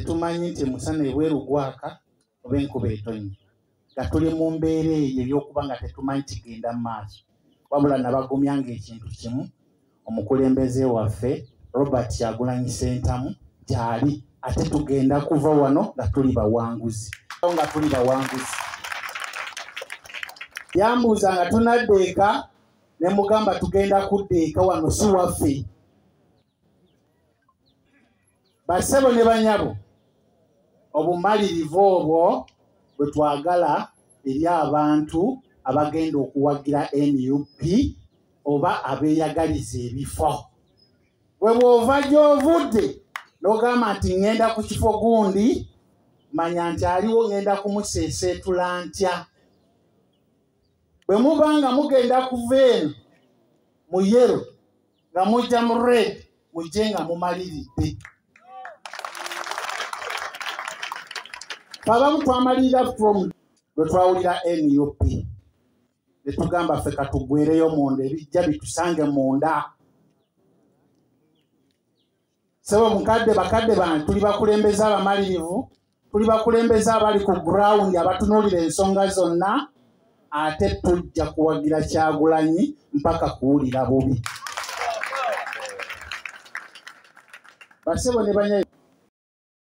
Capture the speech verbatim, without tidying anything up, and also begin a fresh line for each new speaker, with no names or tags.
tumanyi nti musana ebweru gwaka oba enkuba etonnya nga tuli mu mbeera eyo ey'okuba nga tetumanyi kigenda mu maaso. Wabula nabagumya ng'ekintu kimu, omukulembeze waffe Robert Kyagulanyi Ssentamu gy'ali, ate tugenda kuva wano nga tuli bawanguzi nga tuli bawanguzi. Yambuuza nga tunaddeeka ne mugamba tugenda kuddeeka wano si waffe. Bassebo ne banyabo, obumalirivu obwo bwe twagala eri abantu abagenda okuwagira N U P oba abeeyagaliza ebifo. Bwe bw'ova gy'ovudde n'ogamba nti ŋŋenda ku kifo gundi, manya nti aliwo ŋŋenda kumuseeseetula ntya. Bwe muba nga mugenda kuva eno mu yero nga mujja mu red, mujje nga mumaliridde. Abamu twamalirira from lwe twawulira N U P ne tugamba ffe katugwereyo munda, ebijja bitusange munda. Sebo mukadde bakadde bange, tuli bakulembeza abamalirivu, tuli bakulembeza abali ku ground abatunuulira ensonga zonna, ate tujja kuwagira Kyagulanyi mpaka kuwulira bubi. Basebo ne banya